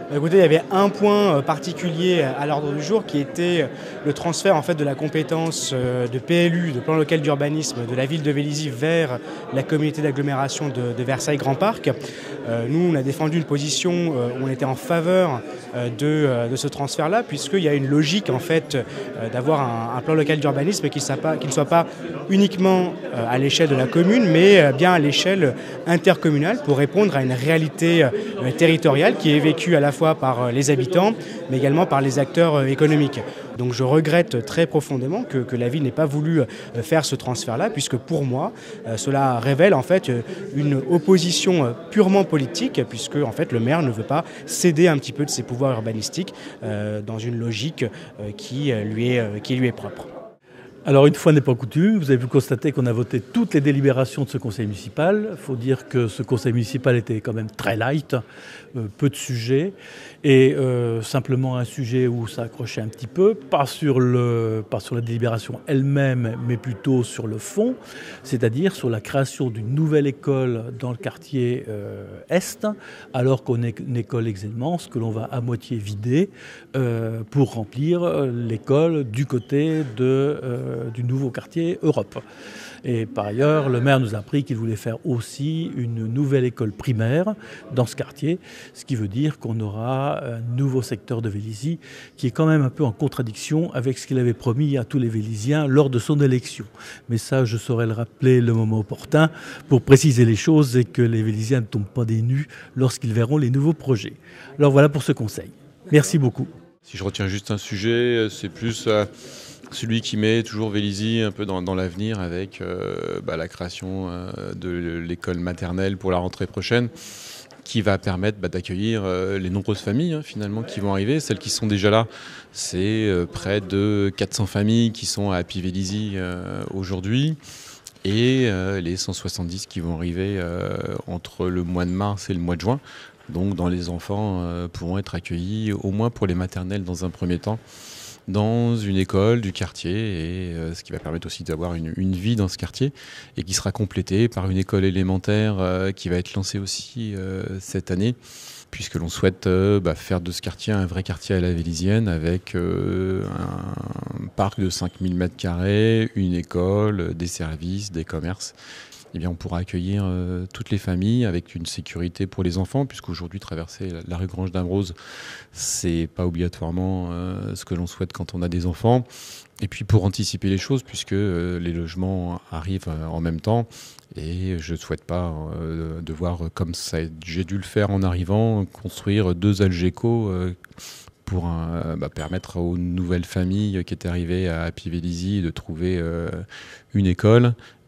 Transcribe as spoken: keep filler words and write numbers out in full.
Écoutez, il y avait un point particulier à l'ordre du jour qui était le transfert en fait, de la compétence de P L U, de plan local d'urbanisme, de la ville de Vélizy vers la communauté d'agglomération de, de Versailles-Grand Parc. Euh, nous, on a défendu une position euh, où on était en faveur euh, de, euh, de ce transfert-là, puisqu'il y a une logique en fait, euh, d'avoir un, un plan local d'urbanisme qui, qui ne soit pas uniquement euh, à l'échelle de la commune, mais euh, bien à l'échelle intercommunale pour répondre à une réalité euh, territoriale qui est vécue à la fois par les habitants, mais également par les acteurs économiques. Donc je regrette très profondément que, que la ville n'ait pas voulu faire ce transfert-là, puisque pour moi, cela révèle en fait une opposition purement politique, puisque en fait le maire ne veut pas céder un petit peu de ses pouvoirs urbanistiques euh, dans une logique qui lui est, qui lui est propre. Alors une fois n'est pas coutume, vous avez pu constater qu'on a voté toutes les délibérations de ce conseil municipal. Il faut dire que ce conseil municipal était quand même très light, euh, peu de sujets, et euh, simplement un sujet où ça accrochait un petit peu, pas sur, le, pas sur la délibération elle-même, mais plutôt sur le fond, c'est-à-dire sur la création d'une nouvelle école dans le quartier euh, Est, alors qu'on est une école Exelmans, que l'on va à moitié vider euh, pour remplir l'école du côté de... Euh, du nouveau quartier Europe. Et par ailleurs, le maire nous a appris qu'il voulait faire aussi une nouvelle école primaire dans ce quartier, ce qui veut dire qu'on aura un nouveau secteur de Vélizy qui est quand même un peu en contradiction avec ce qu'il avait promis à tous les Vélizyens lors de son élection. Mais ça, je saurais le rappeler le moment opportun pour préciser les choses et que les Vélizyens ne tombent pas des nues lorsqu'ils verront les nouveaux projets. Alors voilà pour ce conseil. Merci beaucoup. Si je retiens juste un sujet, c'est plus... Euh celui qui met toujours Vélizy un peu dans, dans l'avenir avec euh, bah, la création euh, de l'école maternelle pour la rentrée prochaine, qui va permettre bah, d'accueillir euh, les nombreuses familles hein, finalement qui vont arriver. Celles qui sont déjà là, c'est euh, près de quatre cents familles qui sont à Happy Vélizy euh, aujourd'hui. Et euh, les cent soixante-dix qui vont arriver euh, entre le mois de mars et le mois de juin. Donc dans les enfants euh, pourront être accueillis au moins pour les maternelles dans un premier temps, dans une école du quartier, et euh, ce qui va permettre aussi d'avoir une, une vie dans ce quartier, et qui sera complétée par une école élémentaire euh, qui va être lancée aussi euh, cette année, puisque l'on souhaite euh, bah, faire de ce quartier un vrai quartier à la vélizyenne, avec euh, un parc de cinq mille mètres carrés, une école, des services, des commerces. Eh bien, on pourra accueillir euh, toutes les familles avec une sécurité pour les enfants, puisqu'aujourd'hui, traverser la, la rue Grange d'Ambrose, c'est pas obligatoirement euh, ce que l'on souhaite quand on a des enfants. Et puis pour anticiper les choses, puisque euh, les logements arrivent euh, en même temps, et je ne souhaite pas euh, devoir, comme ça, j'ai dû le faire en arrivant, construire deux Algeco euh, pour un, bah, permettre aux nouvelles familles qui étaient arrivées à Happy Vélizy de trouver euh, une école